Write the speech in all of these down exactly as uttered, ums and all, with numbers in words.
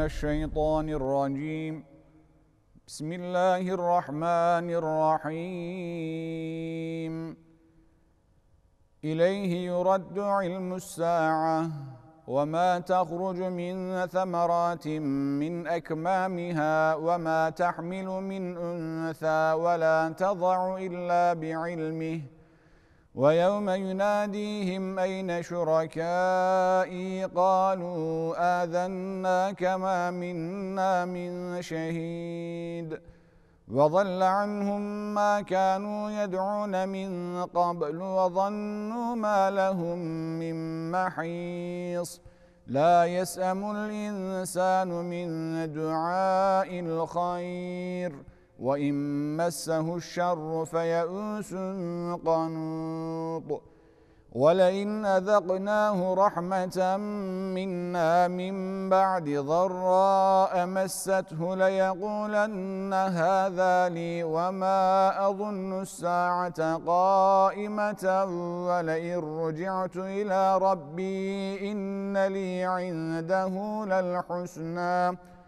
الشيطان الرجيم. بسم الله الرحمن الرحيم. إليه يرد علم الساعة وما تخرج من ثمرات من أكمامها وما تحمل من أنثى ولا تضع إلا بعلمه ويوم يناديهم أين شركائي قالوا آذناك ما منا من شهيد وضل عنهم ما كانوا يدعون من قبل وظنوا ما لهم من محيص لا يسأم الإنسان من دعاء الخير وإن مسه الشر فيئوس قنوط ولئن أذقناه رحمة منا من بعد ضراء مسته ليقولن هذا لي وما أظن الساعة قائمة ولئن رجعت إلى ربي إن لي عنده للحسنى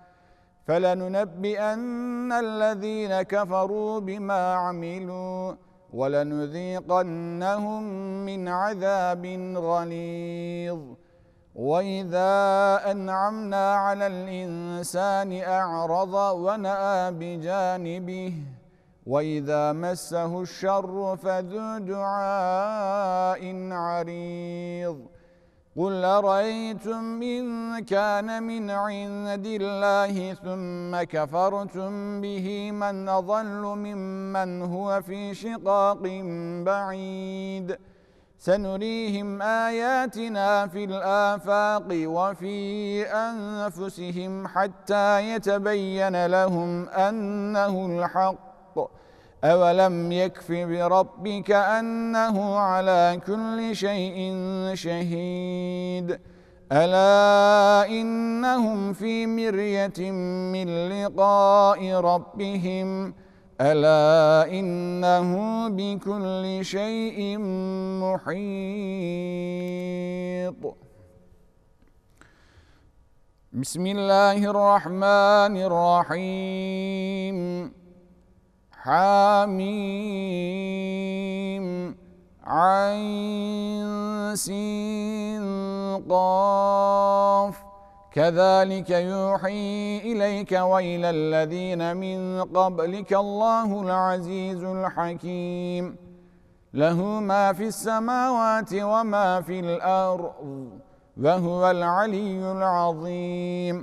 فلننبئن الذين كفروا بما عملوا ولنذيقنهم من عذاب غليظ وإذا أنعمنا على الإنسان أعرض ونأى بجانبه وإذا مسه الشر فذو دعاء عريض قل أرأيتم إن كان من عند الله ثم كفرتم به من أضل ممن هو في شقاق بعيد سنريهم آياتنا في الآفاق وفي أنفسهم حتى يتبين لهم أنه الحق أولم يكف بربك أنه على كل شيء شهيد ألا إنهم في مرية من لقاء ربهم ألا إنه بكل شيء محيط. بسم الله الرحمن الرحيم. حاميم عين سين قاف كذلك يوحي إليك وإلى الذين من قبلك الله العزيز الحكيم له ما في السماوات وما في الأرض وهو العلي العظيم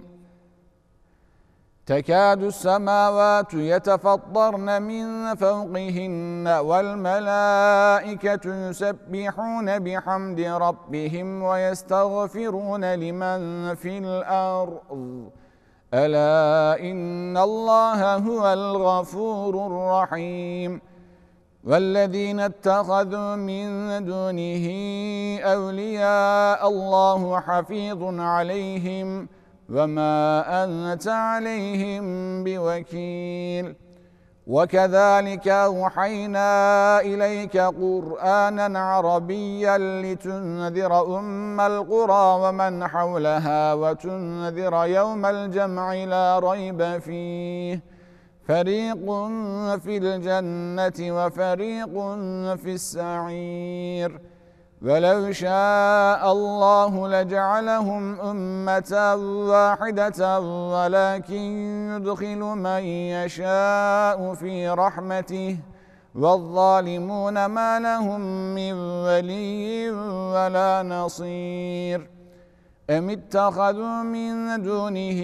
تكاد السماوات يتفطرن من فوقهن والملائكة يسبحون بحمد ربهم ويستغفرون لمن في الأرض ألا إن الله هو الغفور الرحيم والذين اتخذوا من دونه أولياء الله حفيظ عليهم وما أنت عليهم بوكيل وكذلك أوحينا إليك قرآنا عربيا لتنذر أم القرى ومن حولها وتنذر يوم الجمع لا ريب فيه فريق في الجنة وفريق في السعير ولو شاء الله لجعلهم أمة واحدة ولكن يدخل من يشاء في رحمته والظالمون ما لهم من ولي ولا نصير أم اتخذوا من دونه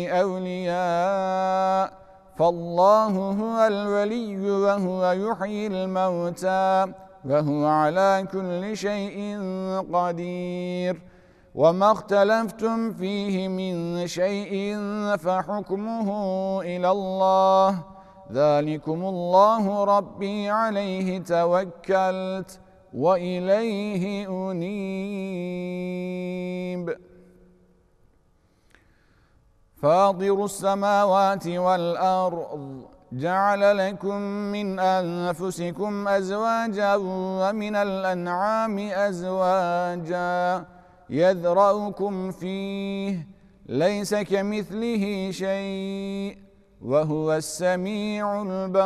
أولياء فالله هو الولي وهو يحيي الموتى وهو على كل شيء قدير وما اختلفتم فيه من شيء فحكمه إلى الله ذلكم الله ربي عليه توكلت وإليه أنيب فاطر السماوات والأرض جعل لكم من أنفسكم أزواجا ومن الأنعام أزواجا يذرأكم فيه ليس كمثله شيء وهو السميع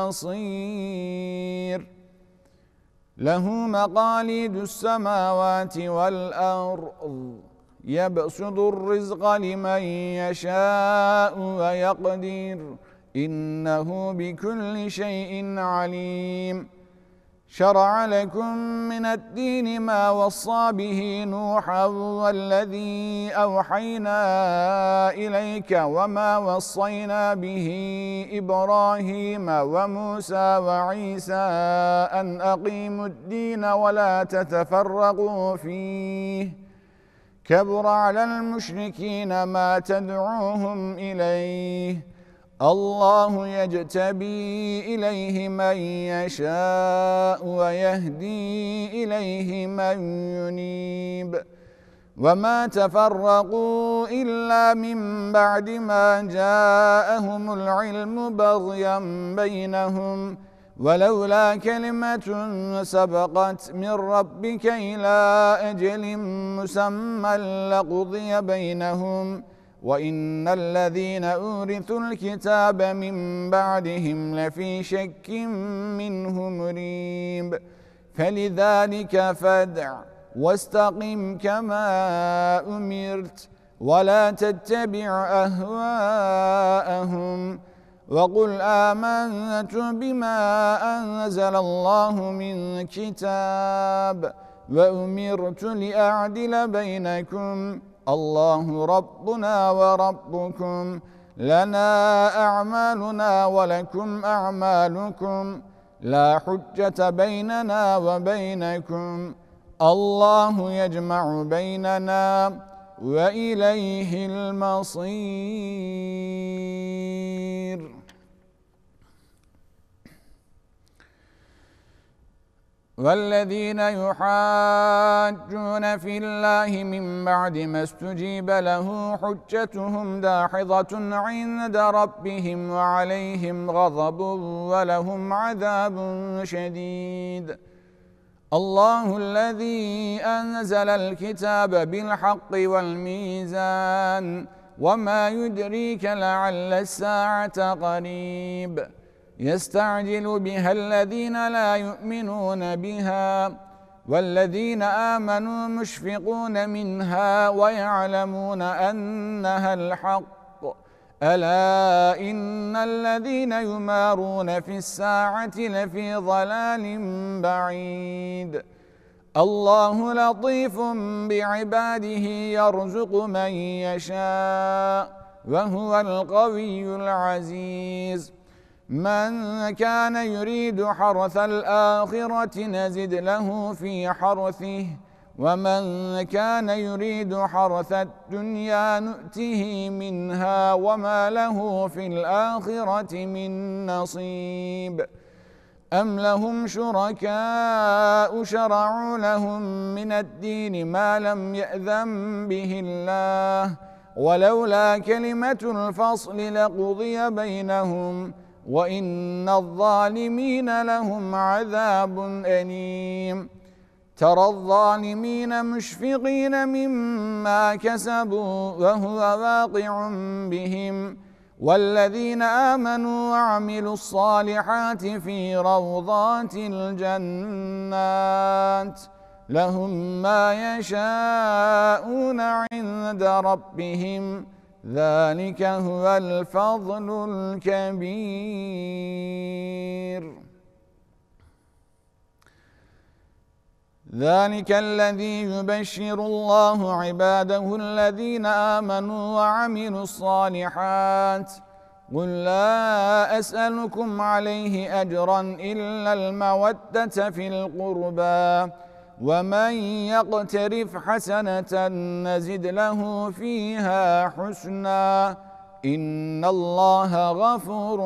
البصير له مقاليد السماوات والأرض يبسط الرزق لمن يشاء ويقدر إنه بكل شيء عليم شرع لكم من الدين ما وصى به نوحا والذي أوحينا إليك وما وصينا به إبراهيم وموسى وعيسى أن أقيموا الدين ولا تتفرقوا فيه كبر على المشركين ما تدعوهم إليه الله يجتبي إليه من يشاء ويهدي إليه من ينيب وما تفرقوا إلا من بعد ما جاءهم العلم بغيا بينهم ولولا كلمة سبقت من ربك إلى أجل مسمى لقضي بينهم وإن الذين أورثوا الكتاب من بعدهم لفي شك منه مريب فلذلك فادع واستقم كما أمرت ولا تتبع أهواءهم وقل آمنت بما أنزل الله من كتاب وأمرت لأعدل بينكم الله ربنا وربكم لنا أعمالنا ولكم أعمالكم لا حجة بيننا وبينكم الله يجمع بيننا وإليه المصير والذين يحاجون في الله من بعد ما استجيب له حجتهم داحضة عند ربهم وعليهم غضب ولهم عذاب شديد الله الذي أنزل الكتاب بالحق والميزان وما يدريك لعل الساعة قريب يستعجل بها الذين لا يؤمنون بها والذين آمنوا مشفقون منها ويعلمون أنها الحق ألا إن الذين يمارون في الساعة لفي ضلال بعيد الله لطيف بعباده يرزق من يشاء وهو القوي العزيز من كان يريد حرث الآخرة نزد له في حرثه ومن كان يريد حرث الدنيا نؤته منها وما له في الآخرة من نصيب أم لهم شركاء شرعوا لهم من الدين ما لم يأذن به الله ولولا كلمة الفصل لقضي بينهم وإن الظالمين لهم عذاب أليم ترى الظالمين مشفقين مما كسبوا وهو واقع بهم والذين آمنوا وعملوا الصالحات في روضات الجنات لهم ما يشاءون عند ربهم ذلك هو الفضل الكبير ذلك الذي يبشر الله عباده الذين آمنوا وعملوا الصالحات قل لا أسألكم عليه أجرا إلا المودة في القربى ومن يقترف حسنة نزد له فيها حسنا إن الله غفور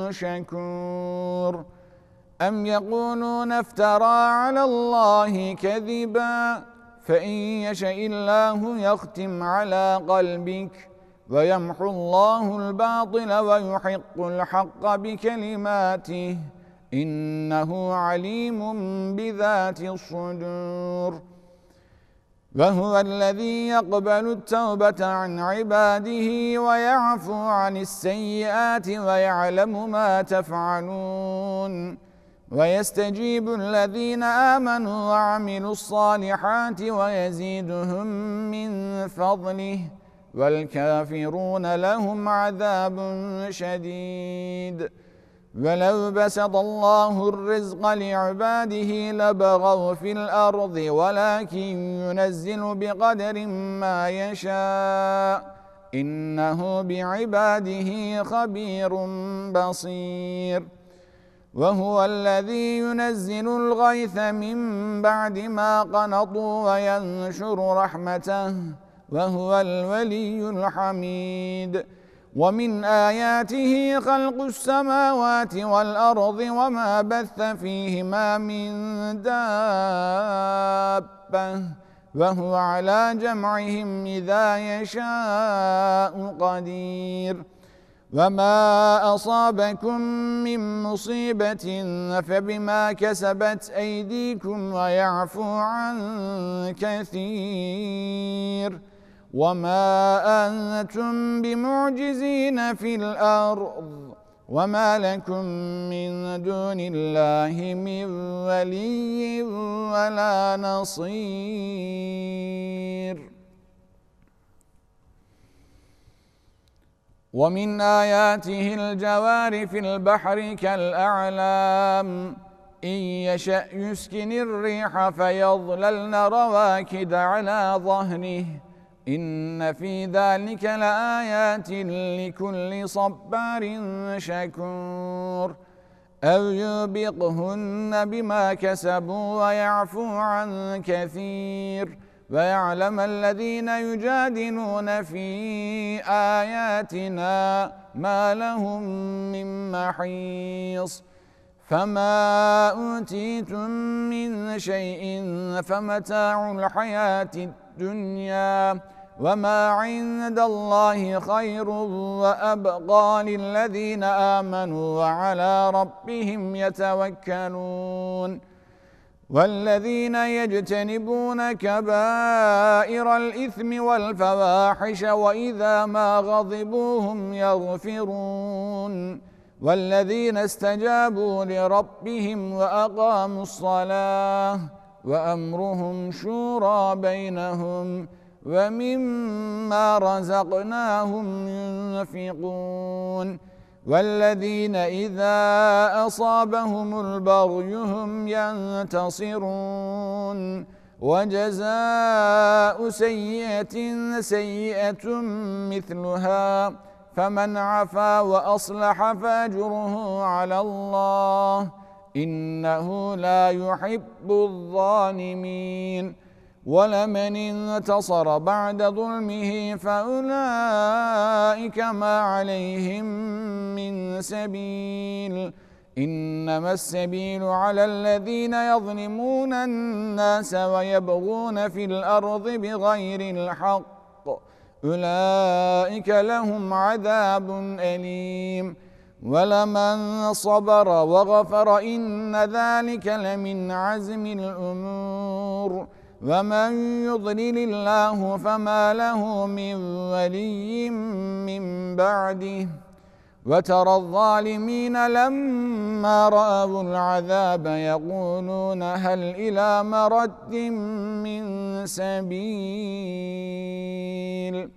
شكور أم يقولون افترى على الله كذبا فإن يشاء الله يختم على قلبك ويمحو الله الباطل ويحق الحق بكلماته إنه عليم بذات الصدور وهو الذي يقبل التوبة عن عباده ويعفو عن السيئات ويعلم ما تفعلون ويستجيب الذين آمنوا وعملوا الصالحات ويزيدهم من فضله والكافرون لهم عذاب شديد ولو بسط الله الرزق لعباده لبغوا في الأرض ولكن ينزل بقدر ما يشاء إنه بعباده خبير بصير وهو الذي ينزل الغيث من بعد ما قنطوا وينشر رحمته وهو الولي الحميد ومن آياته خلق السماوات والأرض وما بث فيهما من دابة وهو على جمعهم إذا يشاء قدير وما أصابكم من مصيبة فبما كسبت أيديكم ويعفو عن كثير وما أنتم بمعجزين في الأرض وما لكم من دون الله من ولي ولا نصير ومن آياته الجوار في البحر كالأعلام إن يشأ يسكن الريح فيظللن رواكد على ظهره إن في ذلك لآيات لكل صبار شكور أو يوبقهن بما كسبوا ويعفو عن كثير ويعلم الذين يجادلون في آياتنا ما لهم من محيص فما أوتيتم من شيء فمتاع الحياة الدنيا وما عند الله خير وأبقى للذين آمنوا وعلى ربهم يتوكلون والذين يجتنبون كبائر الإثم والفواحش وإذا ما غضبوا هم يغفرون والذين استجابوا لربهم وأقاموا الصلاة وأمرهم شورى بينهم ومما رزقناهم ينفقون والذين إذا أصابهم البغي هم ينتصرون وجزاء سيئة سيئة مثلها فمن عفا وأصلح فأجره على الله إنه لا يحب الظالمين ولمن انتصر بعد ظلمه فأولئك ما عليهم من سبيل إنما السبيل على الذين يظلمون الناس ويبغون في الأرض بغير الحق أولئك لهم عذاب أليم ولمن صبر وغفر إن ذلك لمن عزم الأمور ومن يضلل الله فما له من ولي من بعده وترى الظالمين لما رأوا العذاب يقولون هل إلى مرد من سبيل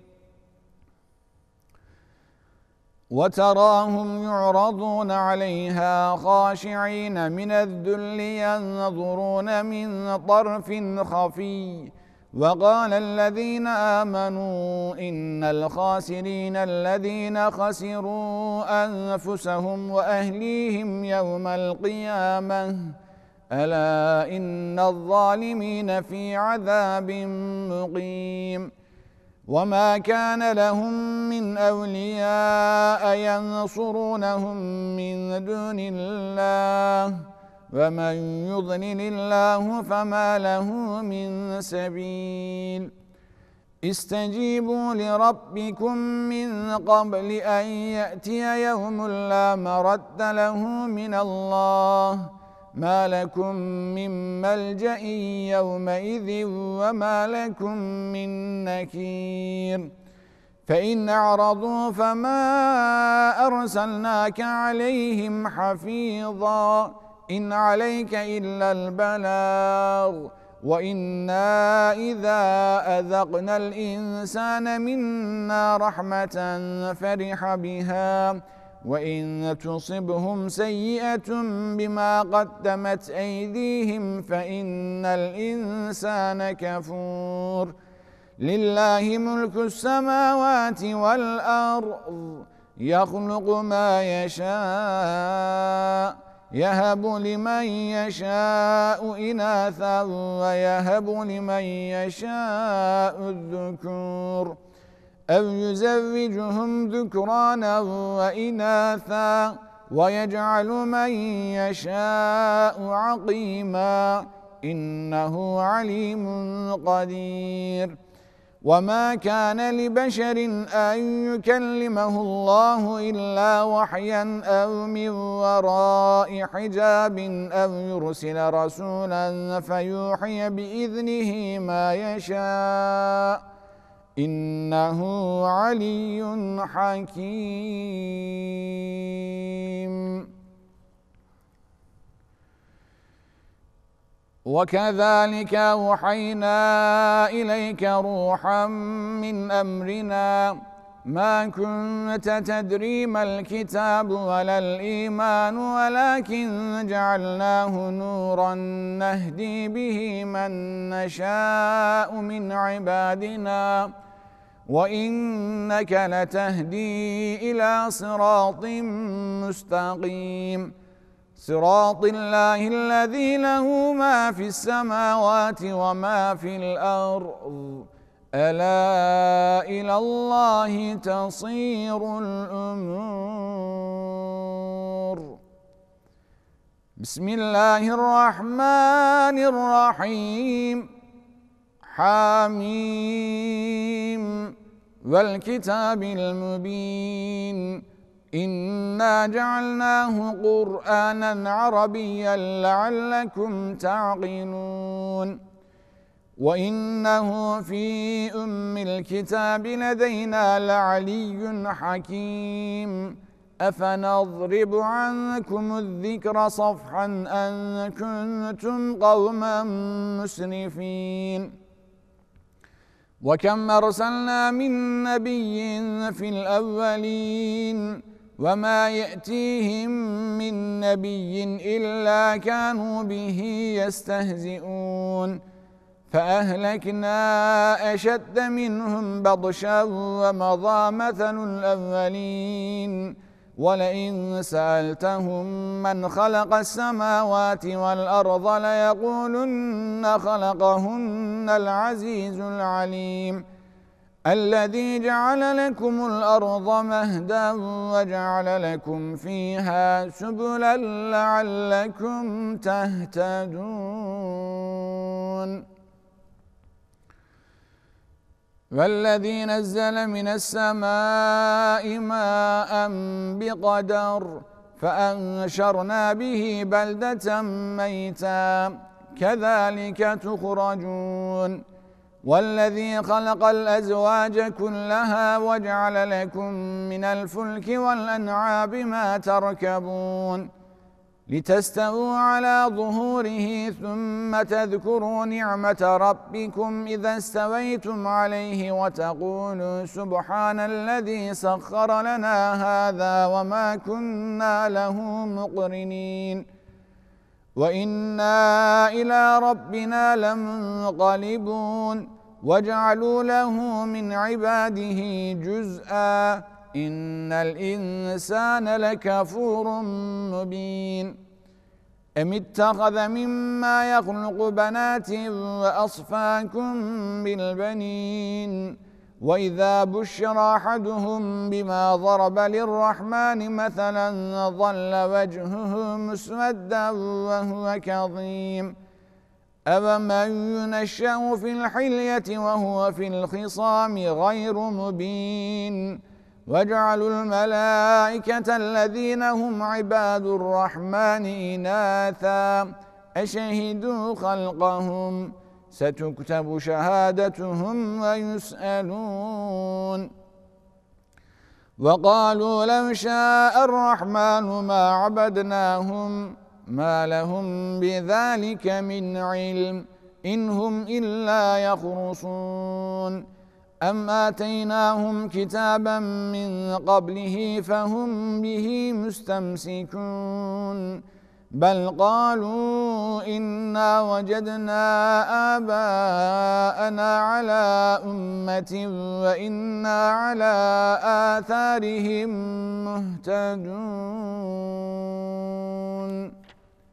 وتراهم يعرضون عليها خاشعين من الذل ينظرون من طرف خفي وقال الذين آمنوا إن الخاسرين الذين خسروا أنفسهم وأهليهم يوم القيامة ألا إن الظالمين في عذاب مقيم وما كان لهم من أولياء ينصرونهم من دون الله ومن يضلل الله فما له من سبيل استجيبوا لربكم من قبل أن يأتي يوم لا مرد له من الله ما لكم من ملجأ يومئذ وما لكم من نكير فإن أعرضوا فما أرسلناك عليهم حفيظا إن عليك إلا البلاغ وإنا إذا أذقنا الإنسان منا رحمة فرح بها وإن تصبهم سيئة بما قدمت أيديهم فإن الإنسان كفور لله ملك السماوات والأرض يخلق ما يشاء يهب لمن يشاء إناثا ويهب لمن يشاء الذكور أو يزوجهم ذكرانا وإناثا ويجعل من يشاء عقيما إنه عليم قدير وما كان لبشر أن يكلمه الله إلا وحيا أو من وراء حجاب أو يرسل رسولا فيوحي بإذنه ما يشاء إنه علي حكيم وكذلك أوحينا إليك روحا من أمرنا ما كنت تدري ما الكتاب ولا الإيمان ولكن جعلناه نورا نهدي به من نشاء من عبادنا وإنك لتهدي إلى صراط مستقيم صراط الله الذي له ما في السماوات وما في الأرض ألا إلى الله تصير الأمور بسم الله الرحمن الرحيم حميم والكتاب المبين إنا جعلناه قرآنا عربيا لعلكم تعقلون وإنه في أم الكتاب لدينا لعلي حكيم أفنضرب عنكم الذكر صفحا أن كنتم قوما مسرفين وكم أرسلنا من نبي في الأولين وما يأتيهم من نبي إلا كانوا به يستهزئون فأهلكنا أشد منهم بطشا ومضى مثل الأولين ولئن سألتهم من خلق السماوات والأرض ليقولن خلقهن العزيز العليم الذي جعل لكم الأرض مهدا وجعل لكم فيها سبلا لعلكم تهتدون والذي نزل من السماء ماء بقدر فأنشرنا به بلدة ميتا كذلك تخرجون والذي خلق الأزواج كلها وجعل لكم من الفلك والأنعام ما تركبون لتستووا على ظهوره ثم تذكروا نعمة ربكم إذا استويتم عليه وتقولوا سبحان الذي سخر لنا هذا وما كنا له مقرنين وإنا إلى ربنا لمنقلبون وجعلوا له من عباده جزءا إن الإنسان لكفور مبين أم اتخذ مما يخلق بنات وأصفاكم بالبنين وإذا بشر أحدهم بما ضرب للرحمن مثلا ظل وجهه مسودا وهو كظيم أفمن ينشأ في الحلية وهو في الخصام غير مبين وَاجْعَلُوا الْمَلَائِكَةَ الَّذِينَ هُمْ عِبَادُ الرَّحْمَنِ إِنَاثًا أَشَهِدُوا خَلْقَهُمْ سَتُكْتَبُ شَهَادَتُهُمْ وَيُسْأَلُونَ وَقَالُوا لَوْ شَاءَ الرَّحْمَنُ مَا عَبَدْنَاهُمْ مَا لَهُمْ بِذَلِكَ مِنْ عِلْمٍ إِنْ هُمْ إِلَّا يَخْرُصُونَ أَمْ آتَيْنَاهُمْ كِتَابًا مِنْ قَبْلِهِ فَهُمْ بِهِ مُسْتَمْسِكُونَ بَلْ قَالُوا إِنَّا وَجَدْنَا آبَاءَنَا عَلَى أُمَّةٍ وَإِنَّا عَلَى آثَارِهِمْ مُهْتَدُونَ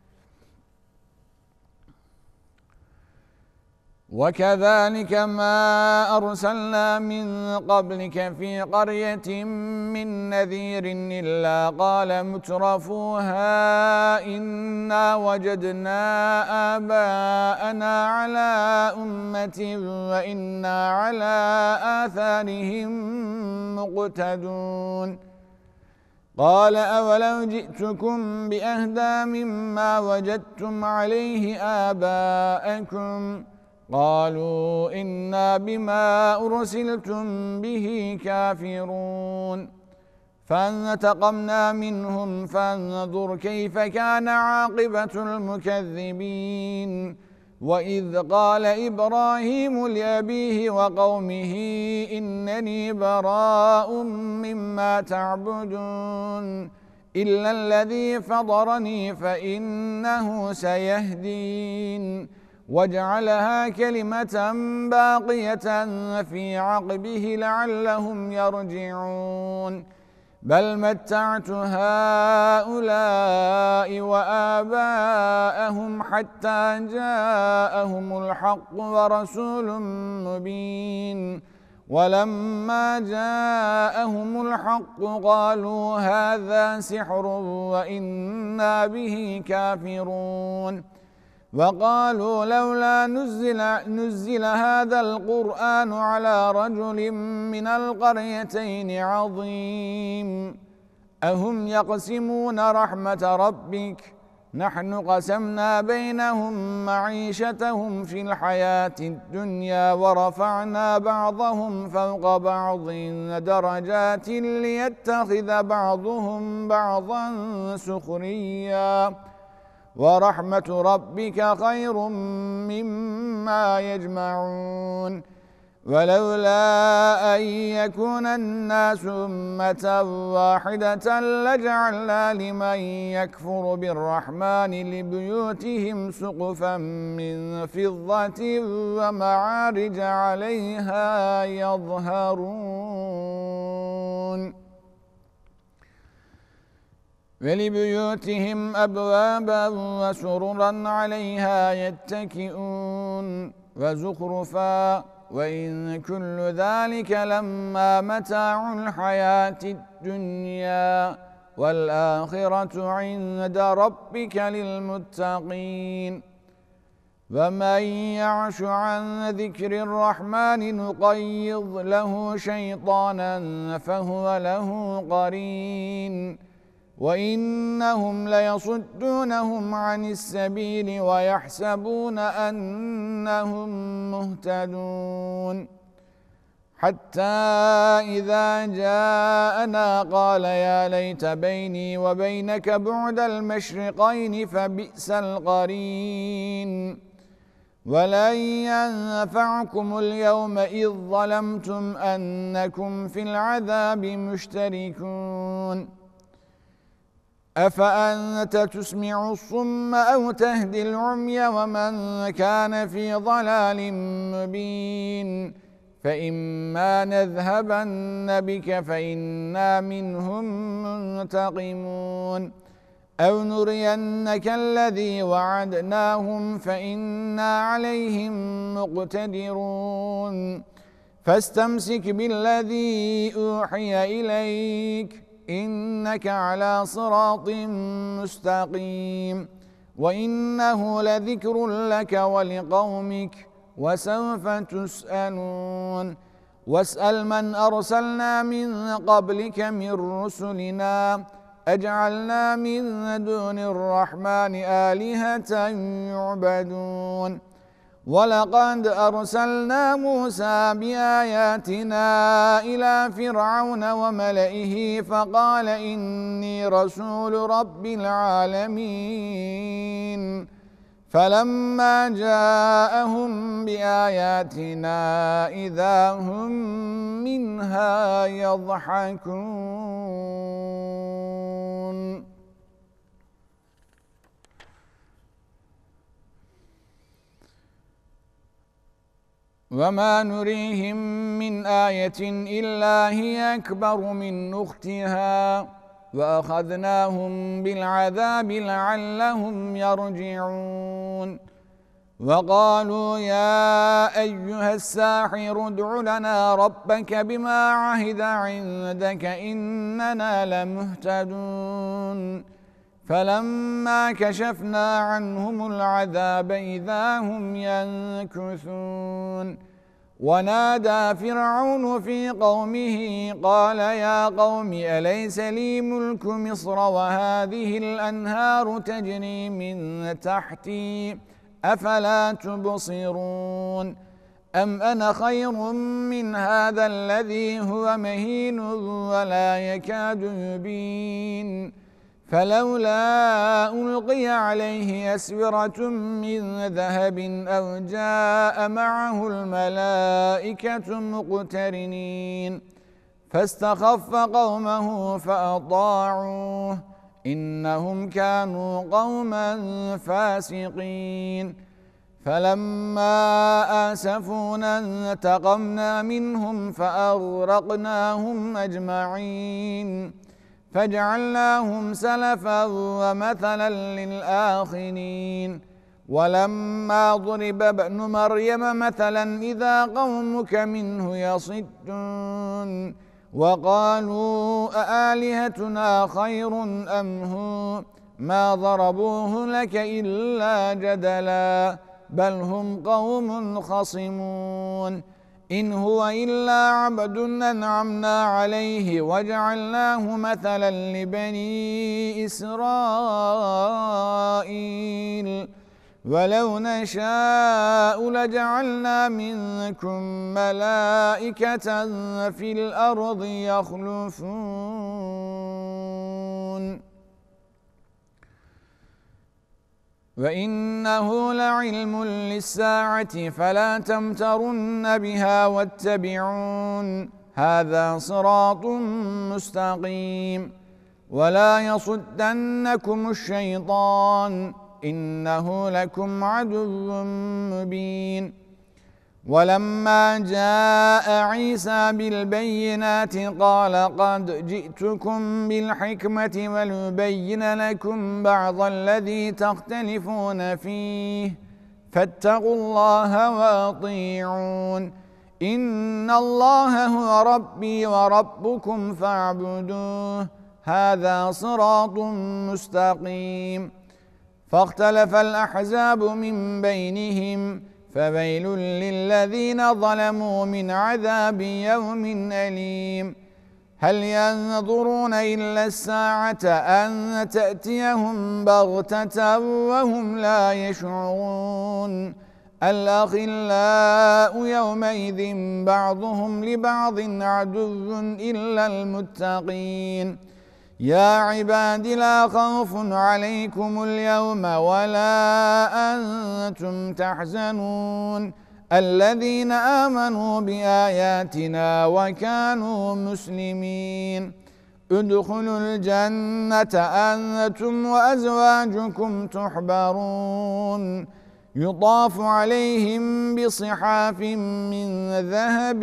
وَكَذَلِكَ مَا أَرْسَلْنَا مِنْ قَبْلِكَ فِي قَرْيَةٍ مِّن نَّذِيرٍ إِلَّا قَالَ مُتْرَفُوهَا إِنَّا وَجَدْنَا آبَاءَنَا عَلَى أُمَّةٍ وَإِنَّا عَلَى آثَارِهِم مُّقْتَدُونَ قَالَ أَوَلَوْ جِئْتُكُم بِأَهْدَىٰ مِمَّا وَجَدتُّمْ عَلَيْهِ آبَاءَكُمْ قالوا إنا بما أرسلتم به كافرون فانتقمنا منهم فانظر كيف كان عاقبة المكذبين وإذ قال إبراهيم لأبيه وقومه إنني براء مما تعبدون إلا الذي فطرني فإنه سيهدين وَجَعَلَهَا كَلِمَةً بَاقِيَةً فِي عَقِبِهِ لَعَلَّهُمْ يَرْجِعُونَ بَلْ مَتَّعْتُ هَؤُلَاءِ وَآبَاءَهُمْ حَتَّى جَاءَهُمُ الْحَقُّ وَرَسُولٌ مُبِينٌ وَلَمَّا جَاءَهُمُ الْحَقُّ قَالُوا هَذَا سِحْرٌ وَإِنَّا بِهِ كَافِرُونَ وَقَالُوا لَوْلَا نُزِّلَ, نُزِّلَ هَذَا الْقُرْآنُ عَلَى رَجُلٍ مِّنَ الْقَرْيَتَيْنِ عَظِيمٍ أَهُمْ يَقْسِمُونَ رَحْمَةَ رَبِّكَ نَحْنُ قَسَمْنَا بَيْنَهُمْ مَعِيشَتَهُمْ فِي الْحَيَاةِ الدُّنْيَا وَرَفَعْنَا بَعْضَهُمْ فَوْقَ بَعْضٍ دَرَجَاتٍ لِيَتَّخِذَ بَعْضُهُمْ بَعْضًا سُخْرِيًّا وَرَحْمَةُ رَبِّكَ خَيْرٌ مِّمَّا يَجْمَعُونَ وَلَوْلَا أَن يَكُونَ النَّاسُ أُمَّةً وَاحِدَةً لَجَعَلْنَا لِمَن يَكْفُرُ بِالرَّحْمَنِ لِبُيُوتِهِمْ سُقُفًا مِّن فِضَّةٍ وَمَعَارِجَ عَلَيْهَا يَظْهَرُونَ وَلِبُيُوتِهِمْ أَبْوَابًا وَسُرُرًا عَلَيْهَا يَتَّكِئُونَ وَزُخْرُفًا وَإِن كُلُّ ذَلِكَ لَمَّا مَتَاعُ الْحَيَاةِ الدُّنْيَا وَالْآخِرَةُ عِندَ رَبِّكَ لِلْمُتَّقِينَ وَمَن يَعْشُ عَن ذِكْرِ الرَّحْمَنِ نُقَيِّضْ لَهُ شَيْطَانًا فَهُوَ لَهُ قَرِينٌ وَإِنَّهُمْ لَيَصُدُّونَهُمْ عَنِ السَّبِيلِ وَيَحْسَبُونَ أَنَّهُمْ مُهْتَدُونَ حَتَّى إِذَا جَاءَنَا قَالَ يَا لَيْتَ بَيْنِي وَبَيْنَكَ بُعْدَ الْمَشْرِقَيْنِ فَبِئْسَ الْقَرِينُ وَلَن يَنفَعَكُمُ الْيَوْمَ إِذ ظَّلَمْتُمْ أَنَّكُمْ فِي الْعَذَابِ مُشْتَرِكُونَ أَفَأَنْتَ تُسْمِعُ الصُّمَّ أَوْ تَهْدِي الْعُمْيَ وَمَنْ كَانَ فِي ضَلَالٍ مُبِينٍ فَإِمَّا نَذْهَبَنَّ بِكَ فَإِنَّا مِنْهُمْ مُنْتَقِمُونَ أَوْ نُرِيَنَّكَ الَّذِي وَعَدْنَاهُمْ فَإِنَّا عَلَيْهِمْ مُقْتَدِرُونَ فَاسْتَمْسِكْ بِالَّذِي أُوحِيَ إِلَيْكَ إِنَّكَ عَلَى صِرَاطٍ مُسْتَقِيمٍ وَإِنَّهُ لَذِكْرٌ لَكَ وَلِقَوْمِكَ وَسَوْفَ تُسْأَلُونَ واسأل من أرسلنا من قبلك من رسلنا أجعلنا من دون الرحمن آلهة يعبدون ولقد أرسلنا موسى بآياتنا إلى فرعون وملئه فقال إني رسول رب العالمين فلما جاءهم بآياتنا إذا هم منها يضحكون وما نريهم من آية إلا هي أكبر من أختها وأخذناهم بالعذاب لعلهم يرجعون وقالوا يا أيها الساحر ادع لنا ربك بما عهد عندك إننا لمهتدون فلما كشفنا عنهم العذاب إذا هم ينكثون ونادى فرعون في قومه قال يا قوم أليس لي ملك مصر وهذه الأنهار تجري من تحتي أفلا تبصرون أم أنا خير من هذا الذي هو مهين ولا يكاد يبين فلولا ألقي عليه أسورة من ذهب أو جاء معه الملائكة مقترنين فاستخف قومه فأطاعوه إنهم كانوا قوما فاسقين فلما آسفونا انتقمنا منهم فأغرقناهم أجمعين فجعلناهم سلفا ومثلا للآخرين ولما ضرب ابن مريم مثلا إذا قومك منه يصدون وقالوا أآلهتنا خير أم هو ما ضربوه لك إلا جدلا بل هم قوم خصمون إن هو إلا عبد أنعمنا عليه وجعلناه مثلا لبني إسرائيل ولو نشاء لجعلنا منكم ملائكة في الأرض يخلفون وإنه لعلم للساعة فلا تمترن بها واتبعون هذا صراط مستقيم ولا يصدنكم الشيطان إنه لكم عدو مبين ولما جاء عيسى بالبينات قال قد جئتكم بالحكمة ولأبين لكم بعض الذي تختلفون فيه فاتقوا الله وأطيعون إن الله هو ربي وربكم فاعبدوه هذا صراط مستقيم فاختلف الأحزاب من بينهم فويل للذين ظلموا من عذاب يوم أليم هل ينظرون إلا الساعة أن تأتيهم بغتة وهم لا يشعرون الأخلاء يومئذ بعضهم لبعض عدو إلا المتقين يا عباد لا خوف عليكم اليوم ولا أنتم تحزنون الذين آمنوا بآياتنا وكانوا مسلمين ادخلوا الجنة أنتم وأزواجكم تحبرون يطاف عليهم بصحاف من ذهب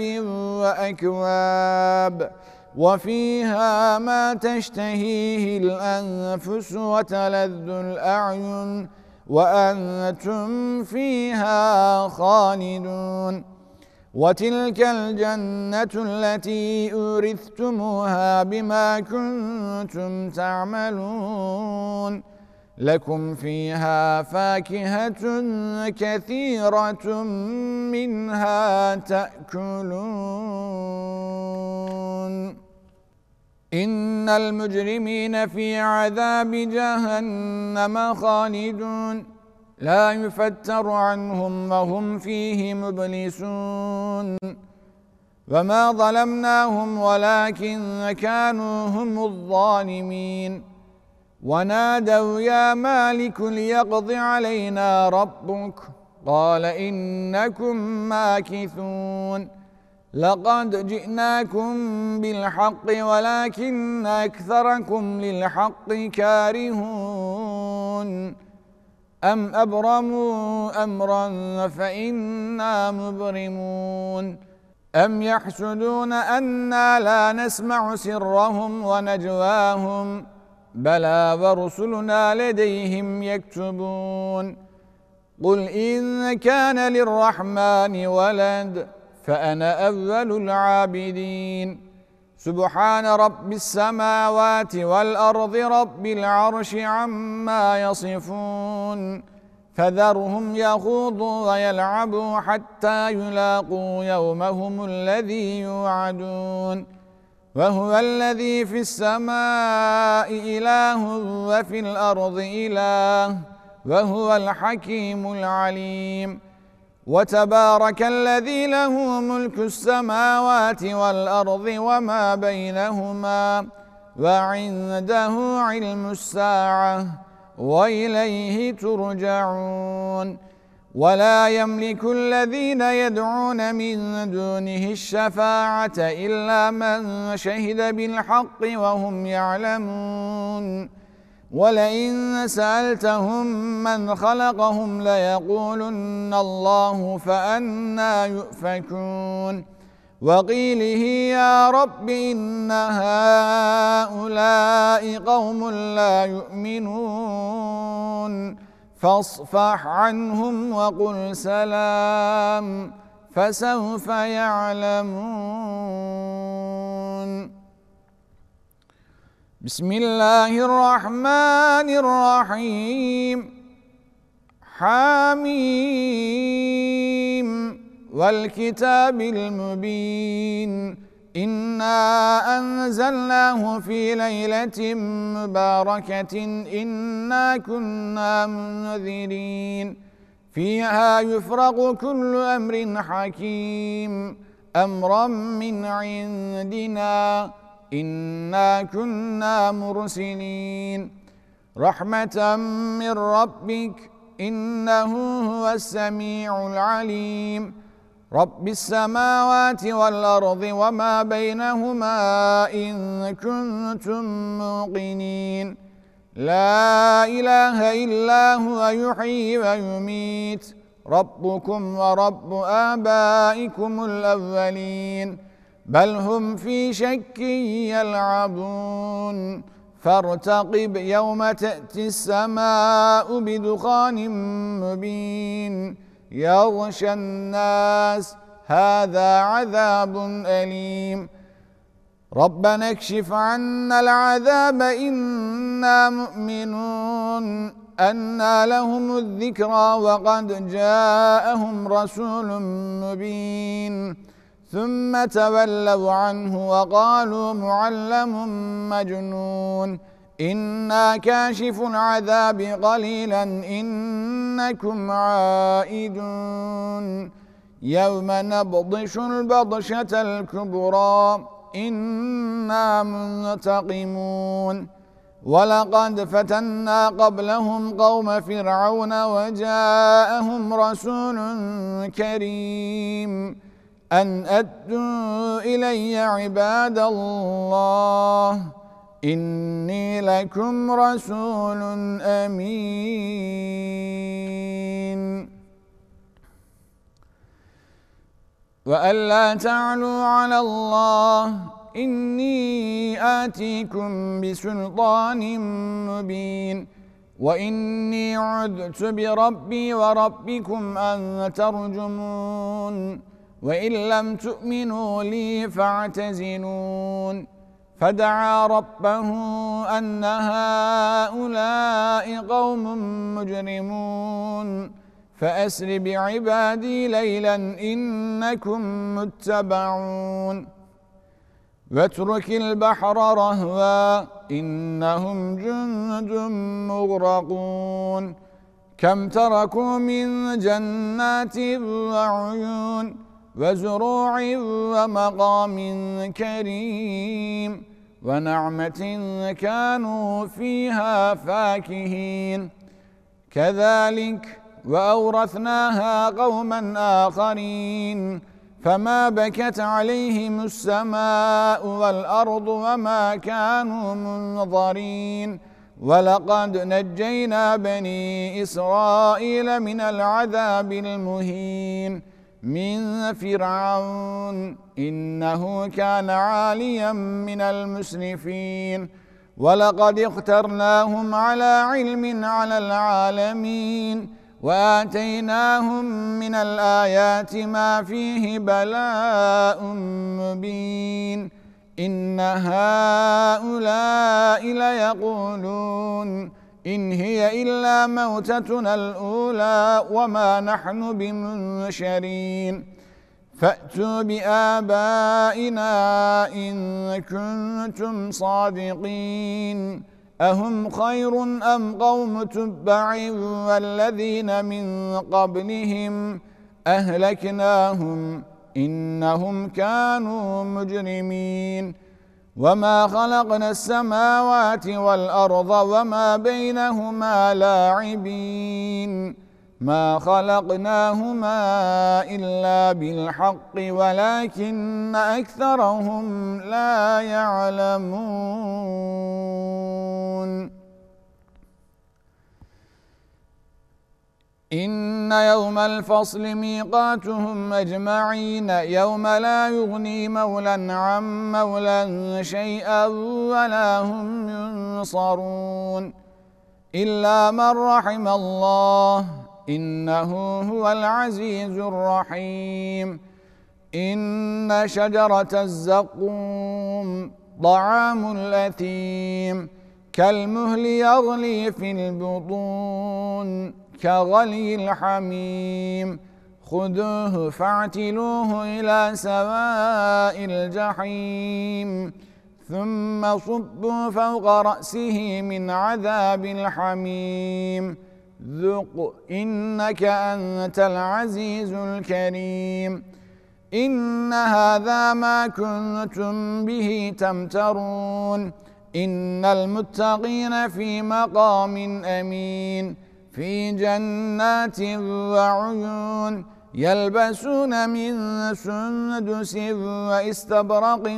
وأكواب وفيها ما تشتهيه الأنفس وتلذ الأعين وأنتم فيها خالدون وتلك الجنة التي أورثتموها بما كنتم تعملون لكم فيها فاكهة كثيرة منها تأكلون إن المجرمين في عذاب جهنم خالدون لا يفتر عنهم وهم فيه مبلسون وما ظلمناهم ولكن كانوا هم الظالمين ونادوا يا مالك ليقض علينا ربك قال إنكم ماكثون لقد جئناكم بالحق ولكن أكثركم للحق كارهون أم أبرموا أمرا فإنا مبرمون أم يحسدون أنا لا نسمع سرهم ونجواهم بلى ورسلنا لديهم يكتبون قل إن كان للرحمن ولد فأنا أول العابدين سبحان رب السماوات والأرض رب العرش عما يصفون فذرهم يخوضوا ويلعبوا حتى يلاقوا يومهم الذي يوعدون وهو الذي في السماء إله وفي الأرض إله وهو الحكيم العليم وتبارك الذي له ملك السماوات والأرض وما بينهما وعنده علم الساعة وإليه ترجعون ولا يملك الذين يدعون من دونه الشفاعة إلا من شهد بالحق وهم يعلمون ولئن سألتهم من خلقهم ليقولن الله فأنى يؤفكون وقيله يا رب إن هؤلاء قوم لا يؤمنون فاصفح عنهم وقل سلام فسوف يعلمون بسم الله الرحمن الرحيم حميم والكتاب المبين إنا أنزلناه في ليلة مباركة إنا كنا منذرين فيها يفرق كل أمر حكيم أمرا من عندنا إنا كنا مرسلين رحمة من ربك إنه هو السميع العليم رب السماوات والأرض وما بينهما إن كنتم موقنين لا إله إلا هو يحيي ويميت ربكم ورب آبائكم الأولين بل هم في شك يلعبون فارتقب يوم تأتي السماء بدخان مبين يغشى الناس هذا عذاب أليم ربنا اكشف عنا العذاب إنا مؤمنون أنى لهم الذكرى وقد جاءهم رسول مبين ثم تولوا عنه وقالوا معلم مجنون إنا كاشف العذاب قليلا إنكم عائدون يوم نبطش البطشة الكبرى إنا منتقمون ولقد فتنا قبلهم قوم فرعون وجاءهم رسول كريم أن أدوا إلي عباد الله إني لكم رسول أمين وألا تعلوا على الله إني آتيكم بسلطان مبين وإني عذت بربي وربكم أن ترجمون وإن لم تؤمنوا لي فاعتزلون فدعا ربه أن هؤلاء قوم مجرمون فأسر بعبادي ليلا إنكم متبعون واترك البحر رهوا إنهم جند مغرقون كم تركوا من جنات وعيون وزروع ومقام كريم ونعمة كانوا فيها فاكهين كذلك وأورثناها قوما آخرين فما بكت عليهم السماء والأرض وما كانوا منظرين ولقد نجينا بني إسرائيل من العذاب المهين من فرعون إنه كان عاليا من المسرفين ولقد اخترناهم على علم على العالمين وآتيناهم من الآيات ما فيه بلاء مبين إن هؤلاء ليقولون إن هي إلا موتتنا الأولى وما نحن بمنشرين فأتوا بآبائنا إن كنتم صادقين أهم خير أم قوم تبع والذين من قبلهم أهلكناهم إنهم كانوا مجرمين وما خلقنا السماوات والأرض وما بينهما لاعبين ما خلقناهما إلا بالحق ولكن أكثرهم لا يعلمون إن يوم الفصل ميقاتهم أجمعين يوم لا يغني مولى عن مولى شيئا ولا هم ينصرون إلا من رحم الله إنه هو العزيز الرحيم إن شجرة الزقوم طعام الأثيم كالمهل يغلي في البطون كغلي الحميم خذوه فاعتلوه إلى سواء الجحيم ثم صبوا فوق رأسه من عذاب الحميم ذق إنك أنت العزيز الكريم إن هذا ما كنتم به تمترون إن المتقين في مقام أمين في جنات وعيون يلبسون من سندس واستبرق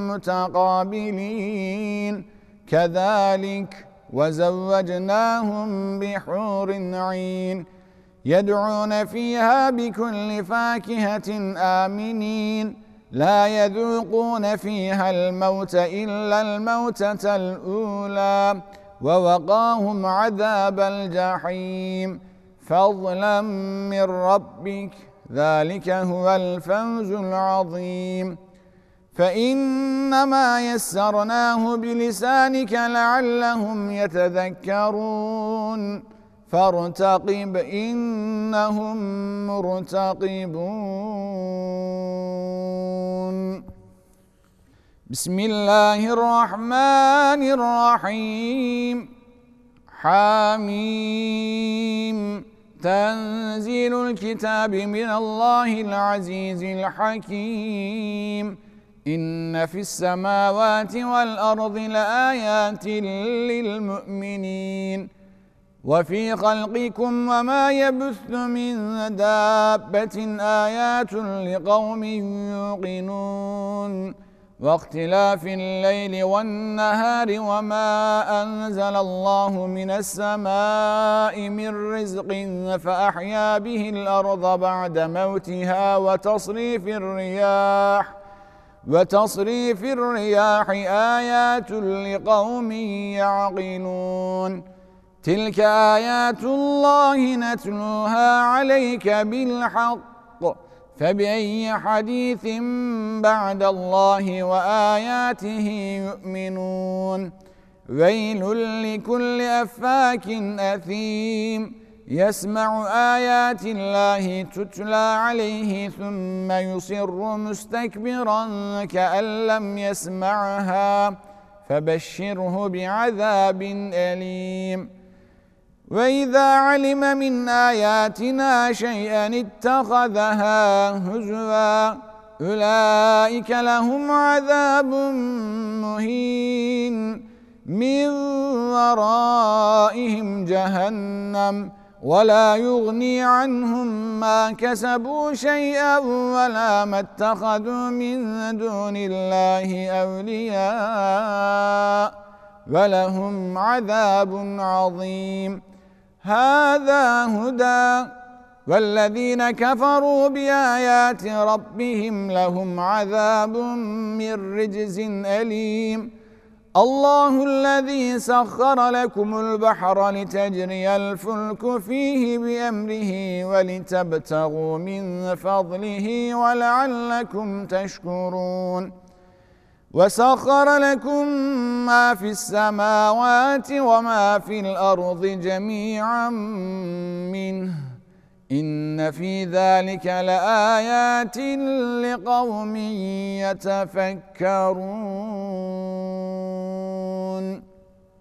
متقابلين كذلك وزوجناهم بحور عين يدعون فيها بكل فاكهة آمنين لا يذوقون فيها الموت إلا الموتة الأولى ووقاهم عذاب الجحيم فضلا من ربك ذلك هو الفوز العظيم فإنما يسرناه بلسانك لعلهم يتذكرون فارتقب إنهم مرتقبون بسم الله الرحمن الرحيم حميم تنزيل الكتاب من الله العزيز الحكيم إن في السماوات والأرض لآيات للمؤمنين وفي خلقكم وما يبث من دابة آيات لقوم يوقنون واختلاف الليل والنهار وما أنزل الله من السماء من رزق فأحيا به الأرض بعد موتها وتصريف الرياح وتصريف الرياح آيات لقوم يعقلون تلك آيات الله نتلوها عليك بالحق فبأي حديث بعد الله وآياته يؤمنون ويل لكل أفاك أثيم يسمع آيات الله تتلى عليه ثم يصر مستكبرا كأن لم يسمعها فبشره بعذاب أليم وإذا علم من آياتنا شيئا اتخذها هزوا أولئك لهم عذاب مهين من ورائهم جهنم ولا يغني عنهم ما كسبوا شيئا ولا ما اتخذوا من دون الله أولياء ولهم عذاب عظيم هذا هدى والذين كفروا بآيات ربهم لهم عذاب من رجز أليم الله الذي سخر لكم البحر لتجري الفلك فيه بأمره ولتبتغوا من فضله ولعلكم تشكرون وسخر لكم ما في السماوات وما في الأرض جميعا منه إن في ذلك لآيات لقوم يتفكرون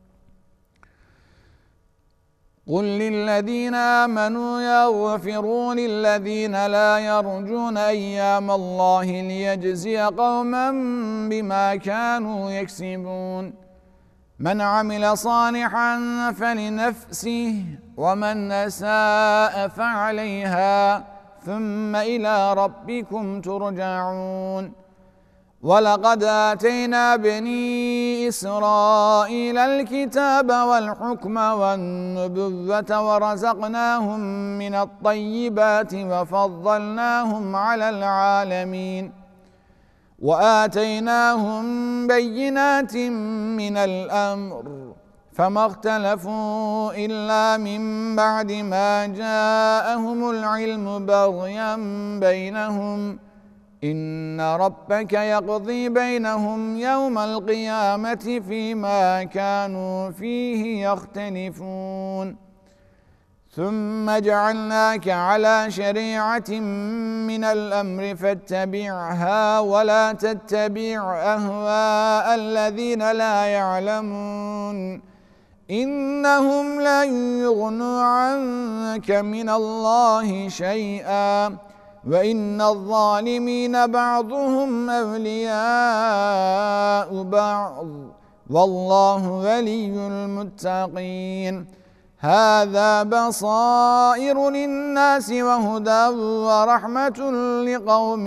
قل للذين آمنوا يغفروا للذين لا يرجون أيام الله ليجزي قوما بما كانوا يكسبون من عمل صالحا فلنفسه ومن أساء فعليها ثم إلى ربكم ترجعون ولقد آتينا بني إسرائيل الكتاب والحكم والنبوة ورزقناهم من الطيبات وفضلناهم على العالمين وآتيناهم بينات من الأمر فما اختلفوا إلا من بعد ما جاءهم العلم بغيا بينهم إن ربك يقضي بينهم يوم القيامة فيما كانوا فيه يختلفون ثم جعلناك على شريعة من الأمر فاتبعها ولا تتبع أهواء الذين لا يعلمون إنهم لن يغنوا عنك من الله شيئا وإن الظالمين بعضهم أولياء بعض والله ولي المتقين هذا بصائر للناس وهدى ورحمة لقوم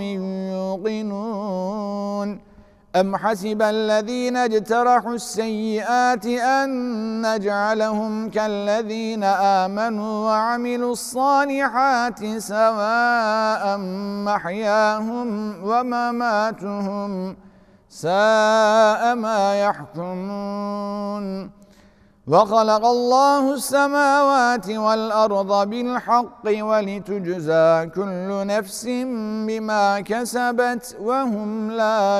يوقنون أم حسب الذين اجترحوا السيئات أن نجعلهم كالذين آمنوا وعملوا الصالحات سواء محياهم ومماتهم ساء ما يحكمون وخلق الله السماوات والأرض بالحق ولتجزى كل نفس بما كسبت وهم لا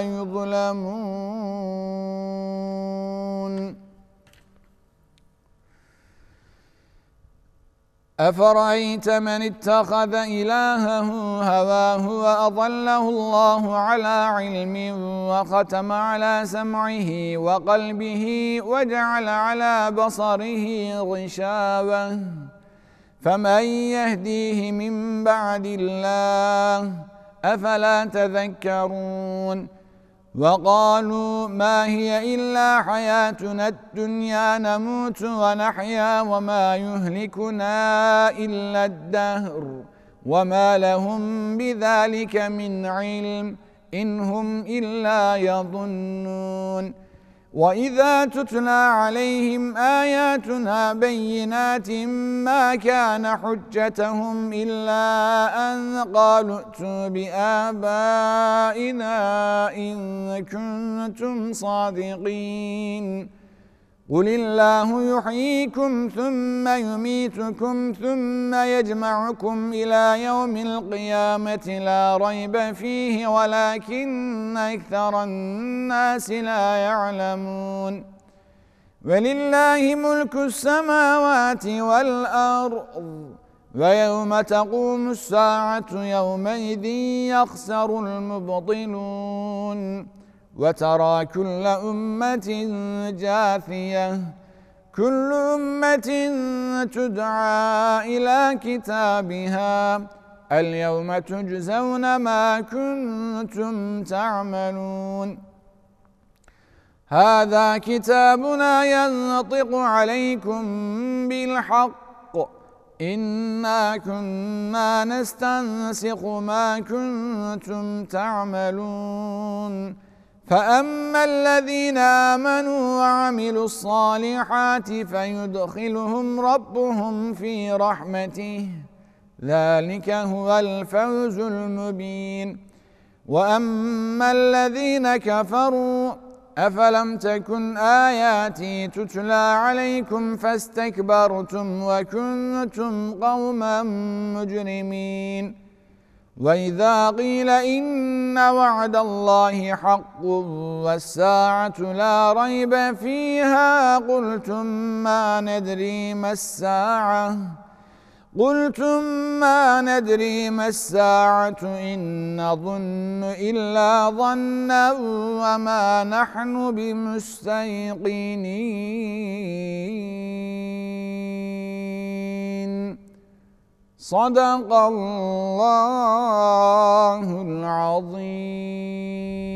يظلمون أفرأيت من اتخذ إلهه هواه وأضله الله على علم وختم على سمعه وقلبه وجعل على بصره غشاوة فمن يهديه من بعد الله أفلا تذكرون وقالوا ما هي إلا حياتنا الدنيا نموت ونحيا وما يهلكنا إلا الدهر وما لهم بذلك من علم إن هم إلا يظنون وإذا تتلى عليهم آياتنا بينات ما كان حجتهم إلا أن قالوا ائتوا بآبائنا إن كنتم صادقين قل الله يحييكم ثم يميتكم ثم يجمعكم إلى يوم القيامة لا ريب فيه ولكن أكثر الناس لا يعلمون ولله ملك السماوات والأرض ويوم تقوم الساعة يومئذ يخسر المبطلون وترى كل أمة جاثية كل أمة تدعى إلى كتابها اليوم تجزون ما كنتم تعملون هذا كتابنا ينطق عليكم بالحق إنا كنا نستنسخ ما كنتم تعملون فأما الذين آمنوا وعملوا الصالحات فيدخلهم ربهم في رحمته ذلك هو الفوز المبين وأما الذين كفروا أفلم تكن آياتي تتلى عليكم فاستكبرتم وكنتم قوما مجرمين وإذا قيل إن وعد الله حق والساعة لا ريب فيها قلتم ما ندري ما الساعة قلتم ما ندري ما الساعة إن نظن إلا ظنا وما نحن بمستيقنين صدق الله العظيم.